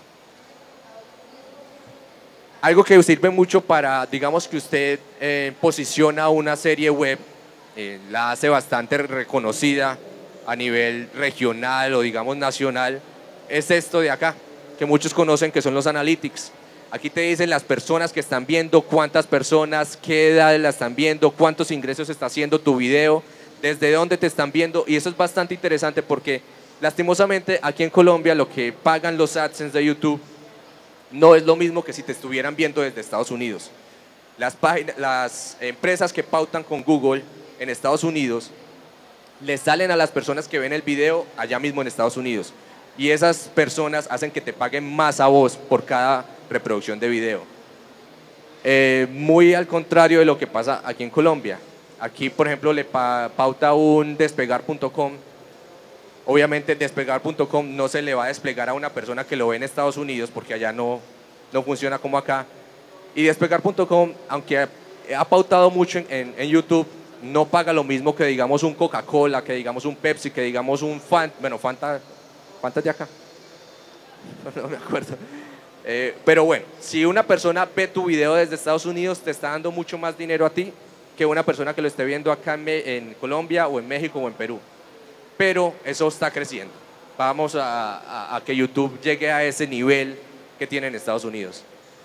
Algo que sirve mucho para, digamos que usted posiciona una serie web, la hace bastante reconocida a nivel regional o digamos nacional, es esto de acá, que muchos conocen que son los analytics. Aquí te dicen las personas que están viendo, cuántas personas, qué edad la están viendo, cuántos ingresos está haciendo tu video, desde dónde te están viendo, y eso es bastante interesante porque lastimosamente aquí en Colombia lo que pagan los AdSense de YouTube no es lo mismo que si te estuvieran viendo desde Estados Unidos. Las empresas que pautan con Google en Estados Unidos les salen a las personas que ven el video allá mismo en Estados Unidos, y esas personas hacen que te paguen más a vos por cada reproducción de video. Muy al contrario de lo que pasa aquí en Colombia. Aquí, por ejemplo, le pauta un despegar.com. Obviamente despegar.com no se le va a desplegar a una persona que lo ve en Estados Unidos porque allá no funciona como acá. Y despegar.com, aunque ha pautado mucho en YouTube, no paga lo mismo que digamos un Coca-Cola, que digamos un Pepsi, que digamos un Fanta. Bueno, Fanta es de acá. No me acuerdo. Pero bueno, si una persona ve tu video desde Estados Unidos, te está dando mucho más dinero a ti que una persona que lo esté viendo acá en Colombia o en México o en Perú. Pero eso está creciendo. Vamos a que YouTube llegue a ese nivel que tiene en Estados Unidos.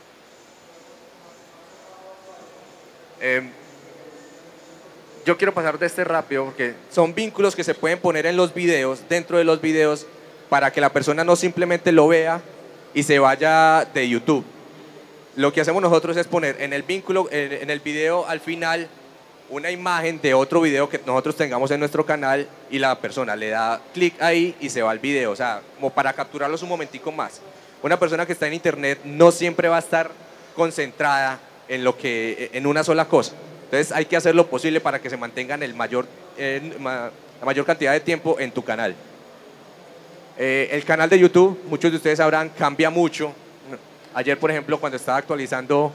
Yo quiero pasar de este rápido porque son vínculos que se pueden poner en los videos, dentro de los videos, para que la persona no simplemente lo vea y se vaya de YouTube. Lo que hacemos nosotros es poner en el vínculo, en el video al final, una imagen de otro video que nosotros tengamos en nuestro canal y la persona le da clic ahí y se va al video, o sea, como para capturarlos un momentico más. Una persona que está en internet no siempre va a estar concentrada en una sola cosa. Entonces hay que hacer lo posible para que se mantengan la mayor cantidad de tiempo en tu canal. El canal de YouTube, muchos de ustedes sabrán, cambia mucho. Ayer, por ejemplo, cuando estaba actualizando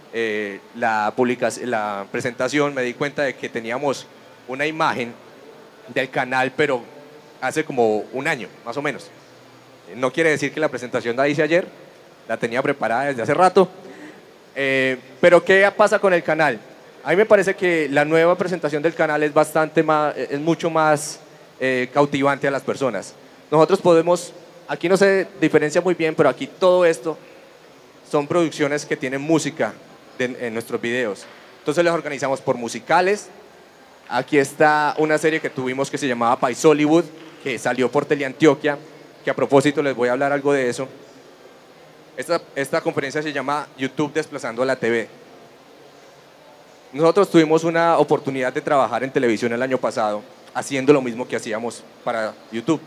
la presentación, me di cuenta de que teníamos una imagen del canal, pero hace como un año, más o menos. No quiere decir que la presentación la hice ayer, la tenía preparada desde hace rato. Pero ¿qué pasa con el canal? A mí me parece que la nueva presentación del canal es mucho más cautivante a las personas. Nosotros podemos, aquí no se diferencia muy bien, pero aquí todo esto son producciones que tienen música en nuestros videos. Entonces los organizamos por musicales. Aquí está una serie que tuvimos que se llamaba Paisollywood, que salió por Teleantioquia, que a propósito les voy a hablar algo de eso. Esta conferencia se llama YouTube Desplazando a la TV. Nosotros tuvimos una oportunidad de trabajar en televisión el año pasado, haciendo lo mismo que hacíamos para YouTube.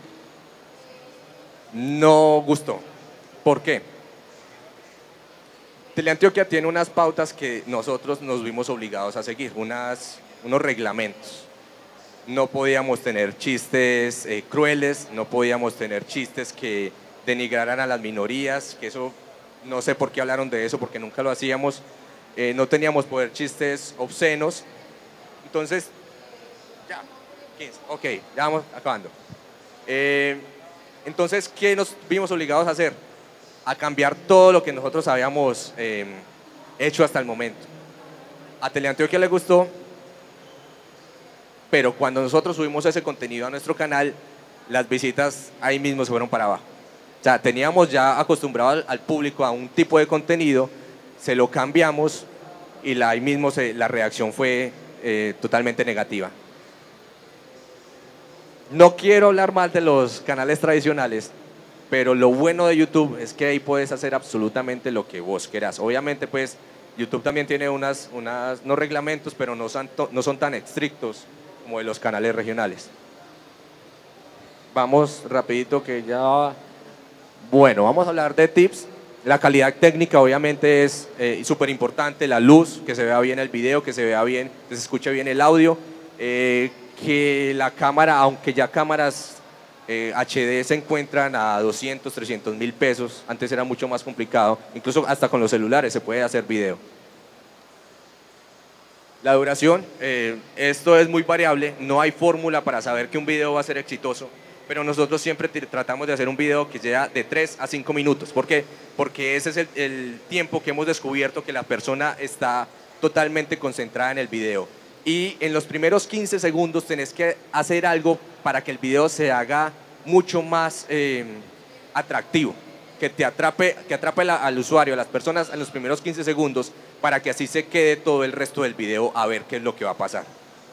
No gustó. ¿Por qué? Teleantioquia tiene unas pautas que nosotros nos vimos obligados a seguir, unos reglamentos. No podíamos tener chistes crueles, no podíamos tener chistes que denigraran a las minorías, que eso, no sé por qué hablaron de eso, porque nunca lo hacíamos. No teníamos poder chistes obscenos. Entonces, ya, 15, ok, ya vamos acabando. Entonces, ¿qué nos vimos obligados a hacer? A cambiar todo lo que nosotros habíamos hecho hasta el momento. A Teleantioquia le gustó, pero cuando nosotros subimos ese contenido a nuestro canal, las visitas ahí mismo se fueron para abajo. O sea, teníamos ya acostumbrado al público a un tipo de contenido, se lo cambiamos y ahí mismo la reacción fue totalmente negativa. No quiero hablar mal de los canales tradicionales, pero lo bueno de YouTube es que ahí puedes hacer absolutamente lo que vos quieras. Obviamente, pues, YouTube también tiene no reglamentos, pero no son tan estrictos como de los canales regionales. Vamos rapidito que ya... Bueno, vamos a hablar de tips. La calidad técnica obviamente es súper importante, la luz, que se vea bien el video, que se vea bien, que se escuche bien el audio, que la cámara, aunque ya cámaras HD se encuentran a 200, 300 mil pesos, antes era mucho más complicado, incluso hasta con los celulares se puede hacer video. La duración, esto es muy variable, no hay fórmula para saber que un video va a ser exitoso, pero nosotros siempre tratamos de hacer un video que sea de 3 a 5 minutos. ¿Por qué? Porque ese es el tiempo que hemos descubierto que la persona está totalmente concentrada en el video. Y en los primeros 15 segundos tenés que hacer algo para que el video se haga mucho más atractivo, que atrape al usuario, a las personas en los primeros 15 segundos, para que así se quede todo el resto del video a ver qué es lo que va a pasar.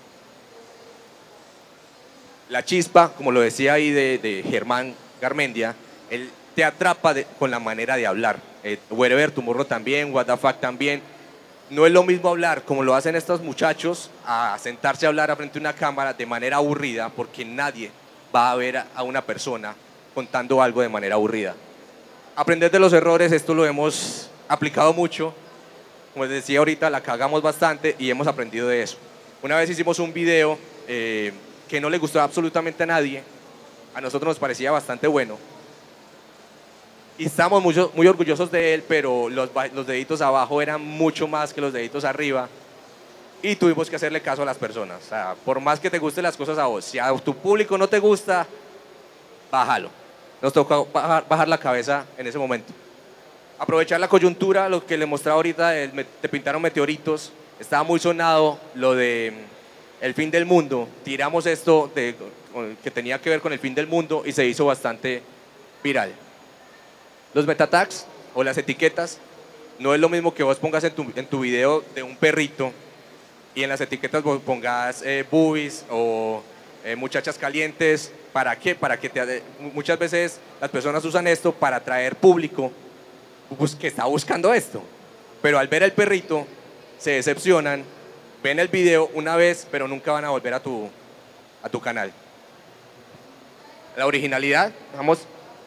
La chispa, como lo decía ahí de Germán Garmendia, él te atrapa con la manera de hablar. Wherever Tomorrow también, What the Fuck también. No es lo mismo hablar como lo hacen estos muchachos a sentarse a hablar frente a una cámara de manera aburrida, porque nadie va a ver a una persona contando algo de manera aburrida. Aprender de los errores, esto lo hemos aplicado mucho. Como les decía ahorita, la cagamos bastante y hemos aprendido de eso. Una vez hicimos un video que no le gustó absolutamente a nadie, a nosotros nos parecía bastante bueno y estábamos muy orgullosos de él, pero los deditos abajo eran mucho más que los deditos arriba y tuvimos que hacerle caso a las personas. O sea, por más que te gusten las cosas a vos, si a tu público no te gusta, bájalo. Nos tocó bajar la cabeza en ese momento. Aprovechar la coyuntura, lo que le mostraba ahorita, te pintaron meteoritos, estaba muy sonado lo de el fin del mundo. Tiramos esto que tenía que ver con el fin del mundo y se hizo bastante viral. Los meta tags o las etiquetas, no es lo mismo que vos pongas en tu video de un perrito y en las etiquetas vos pongas boobies o muchachas calientes. ¿Para qué? Muchas veces las personas usan esto para atraer público pues, que está buscando esto, pero al ver el perrito se decepcionan, ven el video una vez, pero nunca van a volver a tu canal. La originalidad, vamos.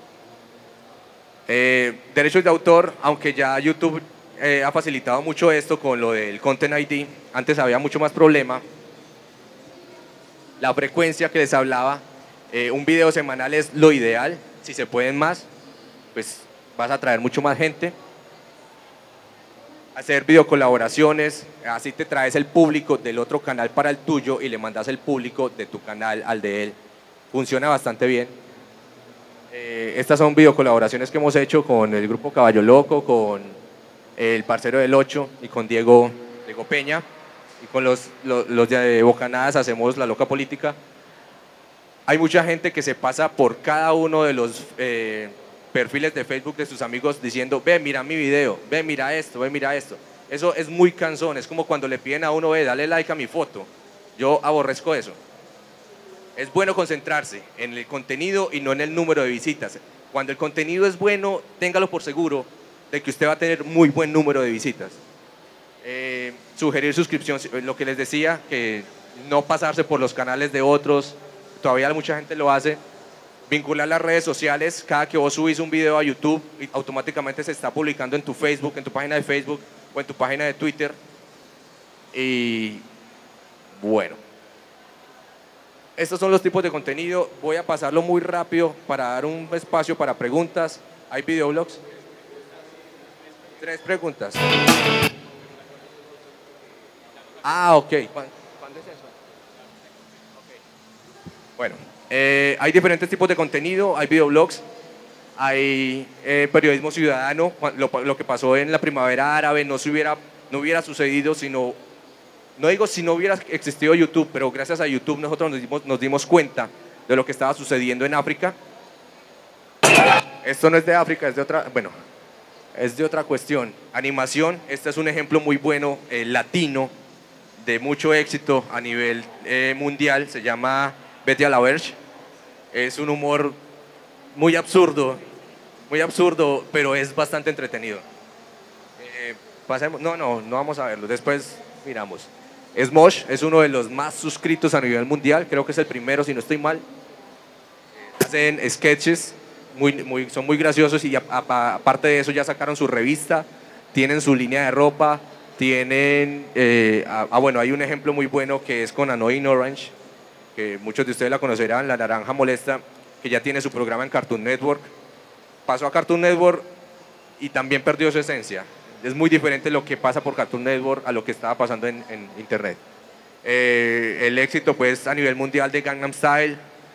Derechos de autor, aunque ya YouTube ha facilitado mucho esto con lo del Content ID, antes había mucho más problema. La frecuencia que les hablaba, un video semanal es lo ideal, si se pueden más, pues vas a atraer mucho más gente. Hacer videocolaboraciones, así te traes el público del otro canal para el tuyo y le mandas el público de tu canal al de él. Funciona bastante bien. Estas son videocolaboraciones que hemos hecho con el grupo Caballo Loco, con el parcero del 8 y con Diego Peña. Y con los de Bocanadas hacemos La Loca Política. Hay mucha gente que se pasa por cada uno de los perfiles de Facebook de sus amigos diciendo, ve, mira mi video, ve, mira esto, ve, mira esto. Eso es muy cansón, es como cuando le piden a uno, ve, dale like a mi foto. Yo aborrezco eso. Es bueno concentrarse en el contenido y no en el número de visitas. Cuando el contenido es bueno, téngalo por seguro de que usted va a tener muy buen número de visitas. Sugerir suscripción, lo que les decía, que no pasarse por los canales de otros, todavía mucha gente lo hace. Vincular las redes sociales, cada que vos subís un video a YouTube, automáticamente se está publicando en tu Facebook, en tu página de Facebook o en tu página de Twitter. Y bueno, estos son los tipos de contenido. Voy a pasarlo muy rápido para dar un espacio para preguntas. ¿Hay videoblogs? 3 preguntas. Ah, ok. ¿Cuándo es eso? Okay. Bueno. Hay diferentes tipos de contenido, hay videoblogs, hay periodismo ciudadano. Lo que pasó en la primavera árabe no hubiera sucedido no digo si no hubiera existido YouTube, pero gracias a YouTube nosotros nos dimos cuenta de lo que estaba sucediendo en África. Esto no es de África, es de otra cuestión. Animación, este es un ejemplo muy bueno, latino, de mucho éxito a nivel mundial, se llama Betty a la Verge. Es un humor muy absurdo, pero es bastante entretenido. Pasemos, no vamos a verlo, después miramos. Smosh es uno de los más suscritos a nivel mundial, creo que es el primero si no estoy mal. Hacen sketches, son muy graciosos y aparte de eso ya sacaron su revista, tienen su línea de ropa, tienen, bueno, hay un ejemplo muy bueno que es con Annoying Orange, que muchos de ustedes la conocerán, la naranja molesta, que ya tiene su programa en Cartoon Network. Pasó a Cartoon Network y también perdió su esencia. Es muy diferente lo que pasa por Cartoon Network a lo que estaba pasando en internet. El éxito pues a nivel mundial de Gangnam Style.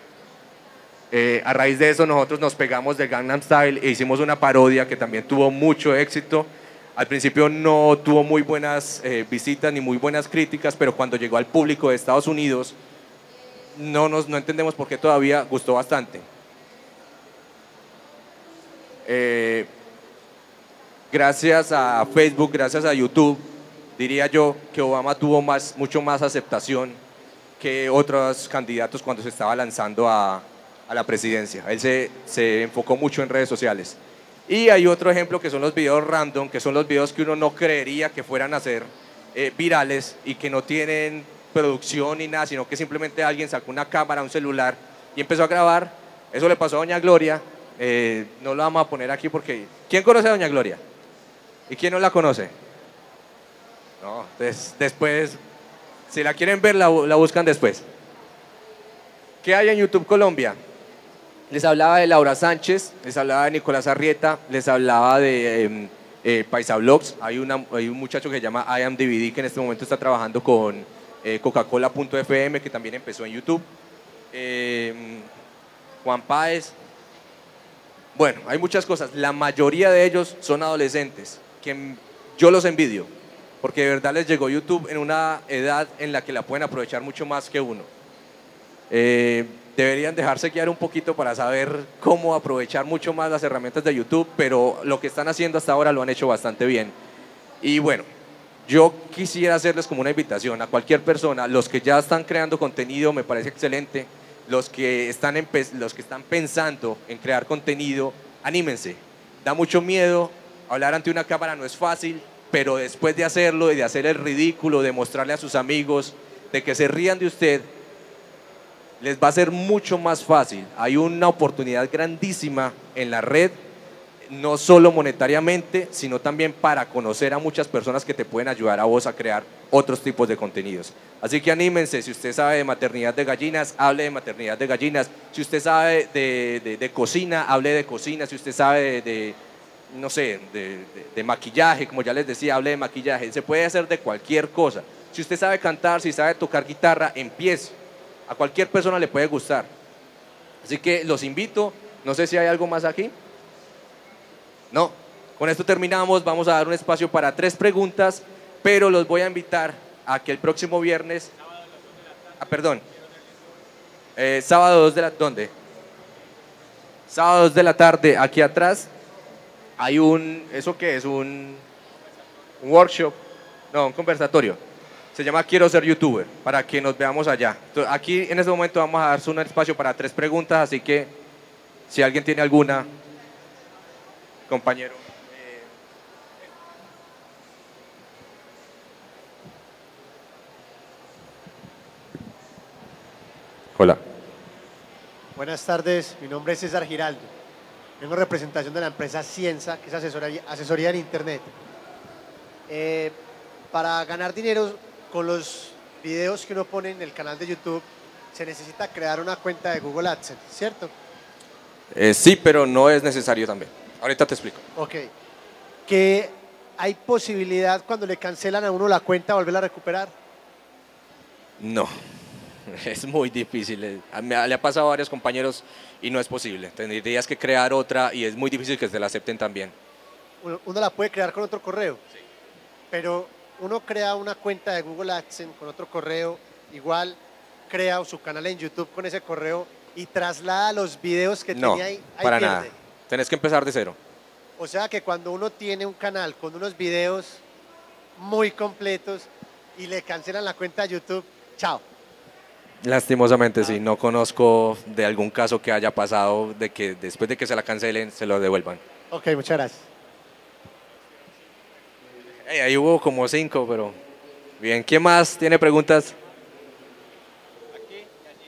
A raíz de eso nosotros nos pegamos de Gangnam Style e hicimos una parodia que también tuvo mucho éxito. Al principio no tuvo muy buenas visitas ni muy buenas críticas, pero cuando llegó al público de Estados Unidos no entendemos por qué todavía gustó bastante. Gracias a Facebook, gracias a YouTube, diría yo que Obama tuvo mucho más aceptación que otros candidatos cuando se estaba lanzando a la presidencia. Él se enfocó mucho en redes sociales. Y hay otro ejemplo que son los videos random, que son los videos que uno no creería que fueran a ser virales y que no tienen producción ni nada, sino que simplemente alguien sacó una cámara, un celular y empezó a grabar. Eso le pasó a doña Gloria. No lo vamos a poner aquí porque... ¿Quién conoce a doña Gloria? ¿Y quién no la conoce? No, entonces después, si la quieren ver, la buscan después. ¿Qué hay en YouTube Colombia? Les hablaba de Laura Sánchez, les hablaba de Nicolás Arrieta, les hablaba de Paisa Vlogs. Hay un muchacho que se llama I Am DVD que en este momento está trabajando con Coca-Cola.fm, que también empezó en YouTube. Juan Páez. Bueno, hay muchas cosas. La mayoría de ellos son adolescentes, que yo los envidio, porque de verdad les llegó YouTube en una edad en la que la pueden aprovechar mucho más que uno. Deberían dejarse guiar un poquito para saber cómo aprovechar mucho más las herramientas de YouTube, pero lo que están haciendo hasta ahora lo han hecho bastante bien. Y bueno, yo quisiera hacerles como una invitación a cualquier persona, los que ya están creando contenido me parece excelente, los que están pensando en crear contenido, anímense. Da mucho miedo, hablar ante una cámara no es fácil, pero después de hacerlo y de hacer el ridículo, de mostrarle a sus amigos, de que se rían de usted, les va a ser mucho más fácil. Hay una oportunidad grandísima en la red, no solo monetariamente, sino también para conocer a muchas personas que te pueden ayudar a vos a crear otros tipos de contenidos. Así que anímense, si usted sabe de maternidad de gallinas, hable de maternidad de gallinas. Si usted sabe de cocina, hable de cocina. Si usted sabe no sé, de maquillaje, como ya les decía, hable de maquillaje. Se puede hacer de cualquier cosa. Si usted sabe cantar, si sabe tocar guitarra, empiece. A cualquier persona le puede gustar. Así que los invito. No sé si hay algo más aquí. No. Con esto terminamos. Vamos a dar un espacio para 3 preguntas, pero los voy a invitar a que el próximo viernes... sábado 2 de la... ¿Dónde? Sábado 2 de la tarde, aquí atrás, hay ¿eso qué es? Un workshop, no, un conversatorio. Se llama Quiero ser youtuber, para que nos veamos allá. Entonces, aquí en este momento vamos a darse un espacio para 3 preguntas, así que si alguien tiene alguna, compañero. Hola. Buenas tardes, mi nombre es César Giraldo. Vengo en representación de la empresa Cienza, que es asesoría en Internet. Para ganar dinero con los videos que uno pone en el canal de YouTube, se necesita crear una cuenta de Google AdSense, ¿cierto? Sí, pero no es necesario también. Ahorita te explico. Ok. ¿Que hay posibilidad cuando le cancelan a uno la cuenta volverla a recuperar? No. Es muy difícil, le ha pasado a varios compañeros y no es posible. Tendrías que crear otra y es muy difícil que te la acepten también. Uno la puede crear con otro correo, sí. Pero uno crea una cuenta de Google AdSense con otro correo, igual crea su canal en YouTube con ese correo y traslada los videos que tenía ahí. No, para nada. Tenés que empezar de cero. O sea que cuando uno tiene un canal con unos videos muy completos y le cancelan la cuenta de YouTube, chao. Lastimosamente sí, no conozco de algún caso que haya pasado de que después de que se la cancelen se lo devuelvan. Ok, muchas gracias. Ahí hubo como 5, pero bien. ¿Quién más tiene preguntas? Aquí y allí.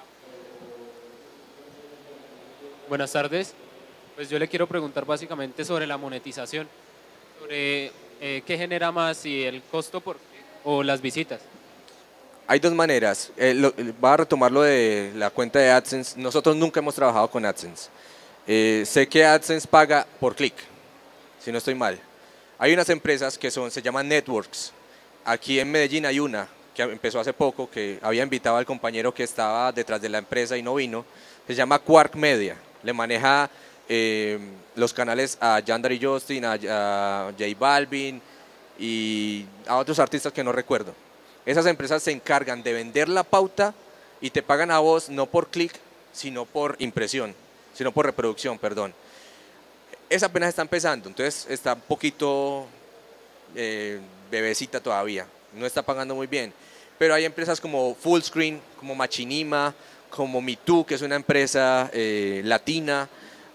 Buenas tardes. Pues yo le quiero preguntar básicamente sobre la monetización, sobre qué genera más, si el costo o las visitas. Hay 2 maneras. Voy a retomar lo de la cuenta de AdSense. Nosotros nunca hemos trabajado con AdSense. Sé que AdSense paga por clic, si no estoy mal. Hay unas empresas que se llaman networks. Aquí en Medellín hay una que empezó hace poco, que había invitado al compañero que estaba detrás de la empresa y no vino. Se llama Quark Media. Le maneja los canales a Yandere y Justin, a J Balvin y a otros artistas que no recuerdo. Esas empresas se encargan de vender la pauta y te pagan a vos no por clic, sino por impresión, sino por reproducción, perdón. Esa apenas está empezando, entonces está un poquito bebecita todavía, no está pagando muy bien. Pero hay empresas como Fullscreen, como Machinima, como MeToo, que es una empresa latina.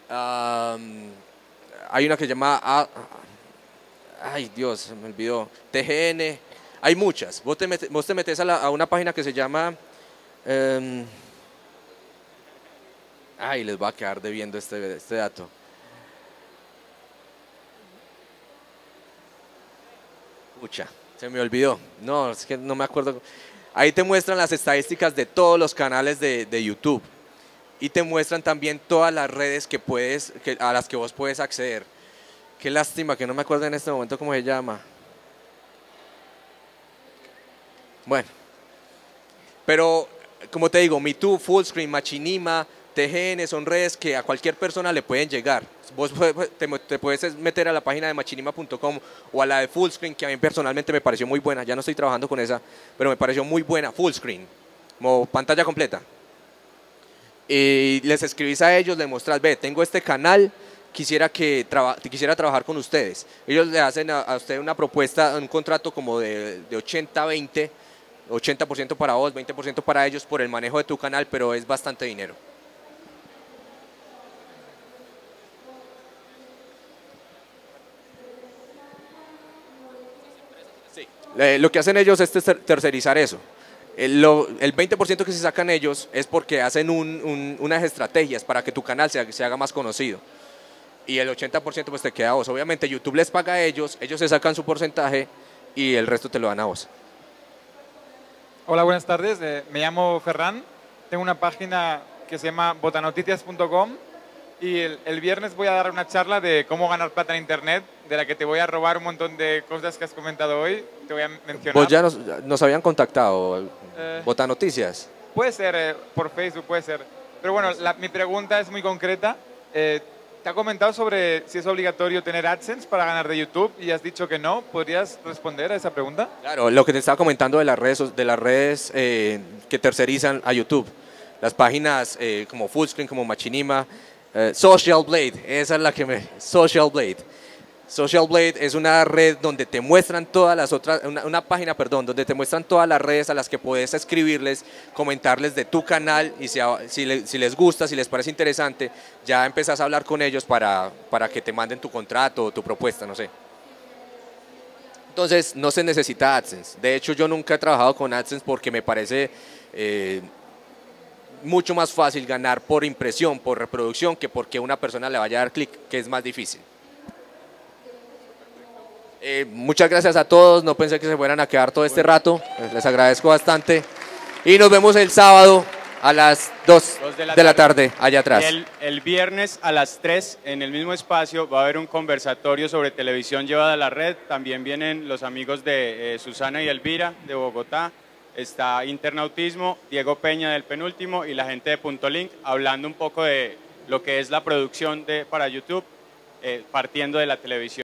Hay una que se llama, ay Dios, se me olvidó, TGN. Hay muchas. Vos te metes a una página que se llama, ay, les va a quedar debiendo este dato. Pucha, se me olvidó. No, es que no me acuerdo. Ahí te muestran las estadísticas de todos los canales de YouTube y te muestran también todas las redes a las que vos puedes acceder. Qué lástima que no me acuerdo en este momento cómo se llama. Bueno, pero como te digo, MeToo, Fullscreen, Machinima, TGN son redes que a cualquier persona le pueden llegar. Vos te puedes meter a la página de machinima.com o a la de Fullscreen, que a mí personalmente me pareció muy buena. Ya no estoy trabajando con esa, pero me pareció muy buena, Fullscreen, como pantalla completa. Y les escribís a ellos, les mostrás, ve, tengo este canal, quisiera trabajar con ustedes. Ellos le hacen a usted una propuesta, un contrato como de 80-20, 80% para vos, 20% para ellos por el manejo de tu canal, pero es bastante dinero. Lo que hacen ellos es tercerizar eso. El 20% que se sacan ellos es porque hacen unas estrategias para que tu canal se haga más conocido. Y el 80% pues te queda a vos. Obviamente YouTube les paga a ellos, ellos se sacan su porcentaje y el resto te lo dan a vos. Hola, buenas tardes. Me llamo Ferran. Tengo una página que se llama botanoticias.com y el viernes voy a dar una charla de cómo ganar plata en Internet, de la que te voy a robar un montón de cosas que has comentado hoy. Te voy a mencionar. Vos ya nos habían contactado, Botanoticias. Puede ser, por Facebook puede ser. Pero bueno, mi pregunta es muy concreta. Te ha comentado sobre si es obligatorio tener AdSense para ganar de YouTube y has dicho que no. ¿Podrías responder a esa pregunta? Claro, lo que te estaba comentando de las redes que tercerizan a YouTube. Las páginas como Fullscreen, como Machinima, Social Blade, esa es la que Social Blade. Social Blade es una red donde te muestran todas las otras, una página, perdón, donde te muestran todas las redes a las que puedes escribirles, comentarles de tu canal y si les gusta, si les parece interesante, ya empezás a hablar con ellos para que te manden tu contrato o tu propuesta, no sé. Entonces, no se necesita AdSense. De hecho, yo nunca he trabajado con AdSense porque me parece mucho más fácil ganar por impresión, por reproducción, que porque una persona le vaya a dar clic, que es más difícil. Muchas gracias a todos, no pensé que se fueran a quedar todo este rato, les agradezco bastante y nos vemos el sábado a las 2 de la tarde allá atrás. El viernes a las 3 en el mismo espacio va a haber un conversatorio sobre televisión llevada a la red, también vienen los amigos de Susana y Elvira de Bogotá, está Internautismo, Diego Peña del Penúltimo y la gente de Punto Link hablando un poco de lo que es la producción para YouTube partiendo de la televisión.